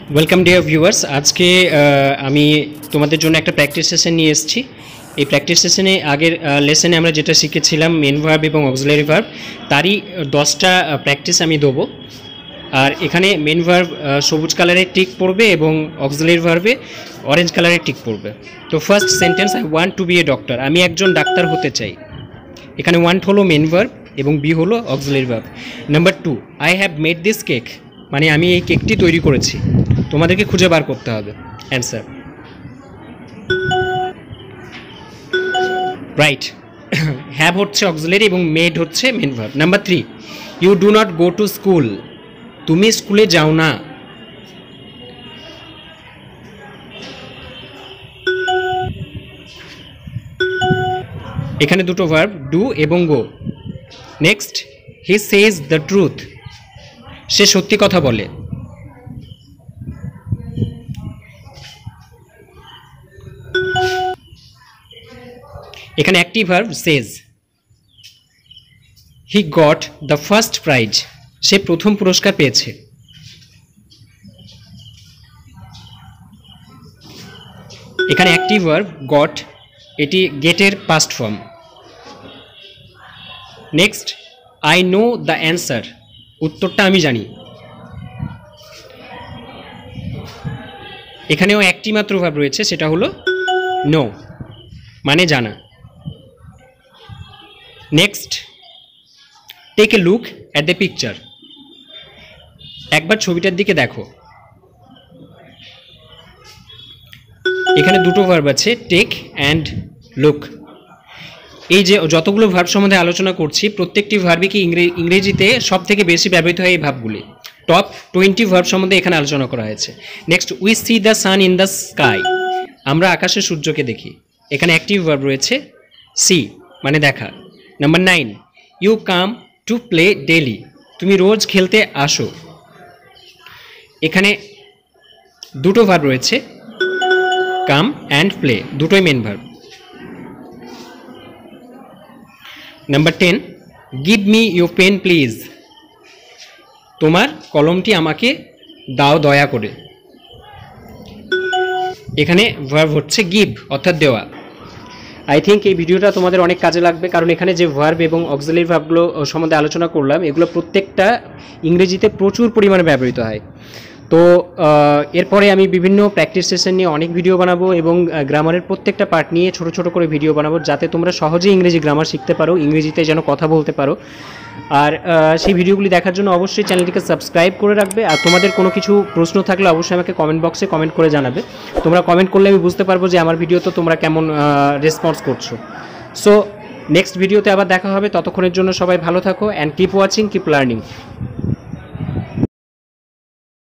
Welcome dear viewers. আজকে আমি তোমাদের জন্য একটা প্র্যাকটিস সেশন নিয়ে এসেছি। এই প্র্যাকটিস সেশনে আগের লেসনে আমরা যেটা শিখেছিলাম মেন ভার্ব এবং অক্সিলারি ভার্ব, তারই 10টা প্র্যাকটিস আমি দেবো। আর এখানে মেন ভার্ব সবুজ কালারের টিক পড়বে এবং অক্সিলারি ভার্বে অরেঞ্জ কালারের টিক পড়বে। তো first sentence, I want to be a doctor, আমি একজন ডাক্তার হতে চাই। এখানে ওয়ান্ট হলো মেন ভার্ব এবং বি হলো auxiliary verb. Number 2, I have made this cake, মানে আমি এই কেকটি তৈরি করেছি। তোমাদেরকে খুঁজে বার করতে হবে অ্যান্সার। রাইট, হ্যাভ হচ্ছে অক্সিলারি এবং মেড হচ্ছে main verb. Number 3, you do not go to school, তুমি স্কুলে যাও না। এখানে দুটো ভার্ব, ডু এবং go. Next, he says the truth, সে সত্যি কথা বলে। এখানে active verb says. He got the first prize, সে প্রথম পুরস্কার পেয়েছে। এখানে অ্যাক্টিভ ভার্ব গট, এটি গেটের past form. Next, I know the answer, উত্তরটা আমি জানি। এখানেও একটি মাত্র ভার্ব রয়েছে, সেটা হলো নো, মানে জানা। Next, take a look at the picture, একবার ছবিটার দিকে দেখো। এখানে দুটো ভার্ব আছে, টেক অ্যান্ড লুক। এই যে যতগুলো ভার্ব সম্বন্ধে আলোচনা করছি, প্রত্যেকটি ভার্বই কি ইংরেজিতে সব থেকে বেশি ব্যবহৃত হয় এই ভার্বগুলি। টপ 20 ভার্ব সম্বন্ধে এখানে আলোচনা করা হয়েছে। Next, we see the sun in the sky, আমরা আকাশে সূর্যকে দেখি। এখানে অ্যাক্টিভ ভার্ব রয়েছে সি, মানে দেখা। Number 9, you come to play daily, তুমি রোজ খেলতে আসো। এখানে দুটো ভার্ব রয়েছে, কাম অ্যান্ড প্লে, দুটোই main verb. Number 10, give me your pen please, তোমার কলমটি আমাকে দাও দয়া করে। এখানে ভার্ব হচ্ছে গিভ, অর্থাৎ দেওয়া। আই থিঙ্ক এই ভিডিওটা তোমাদের অনেক কাজে লাগবে, কারণ এখানে যে ভার্ব এবং অক্সিলারি ভার্বগুলো সম্বন্ধে আলোচনা করলাম, এগুলো প্রত্যেকটা ইংরেজিতে প্রচুর পরিমাণে ব্যবহৃত হয়। তো এরপরে আমি বিভিন্ন প্র্যাকটিস সেশন নিয়ে অনেক ভিডিও বানাবো এবং গ্রামারের প্রত্যেকটা পার্ট নিয়ে ছোট ছোট করে ভিডিও বানাবো, যাতে তোমরা সহজেই ইংরেজি গ্রামার শিখতে পারো, ইংরেজিতে যেন কথা বলতে পারো। আর সেই ভিডিওগুলি দেখার জন্য অবশ্যই চ্যানেলটিকে সাবস্ক্রাইব করে রাখবে। আর তোমাদের কোনো কিছু প্রশ্ন থাকলে অবশ্যই আমাকে কমেন্ট বক্সে কমেন্ট করে জানাবে। তোমরা কমেন্ট করলে আমি বুঝতে পারবো যে আমার ভিডিওতে তোমরা কেমন রেসপন্স করছো। সো নেক্সট ভিডিওতে আবার দেখা হবে, ততক্ষণের জন্য সবাই ভালো থাকো and keep watching, keep learning.